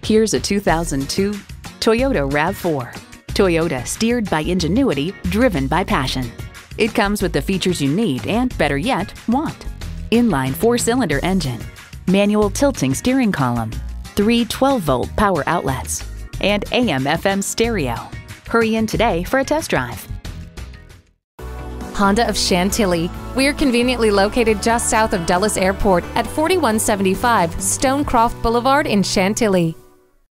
Here's a 2002 Toyota RAV4. Toyota, steered by ingenuity, driven by passion. It comes with the features you need and, better yet, want. Inline 4-cylinder engine, manual tilting steering column, 3 12-volt power outlets, and AM/FM stereo. Hurry in today for a test drive. Honda of Chantilly. We're conveniently located just south of Dulles Airport at 4175 Stonecroft Boulevard in Chantilly.